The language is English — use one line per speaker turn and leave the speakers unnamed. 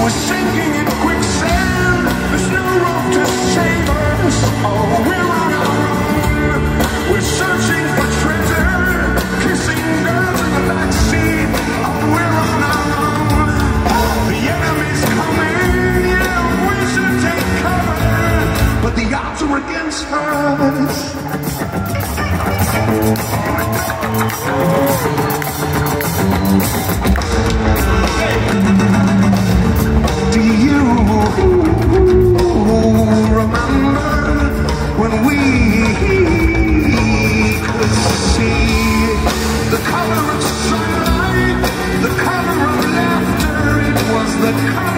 We're sinking in quicksand. There's no rope to save us. Oh, we're on our own. We're searching for treasure, kissing girls in the backseat. Oh, we're on our own. The enemy's coming. Yeah, we should take cover, but the odds are against us. Do you remember when we could see the color of sunlight, the color of laughter? It was the color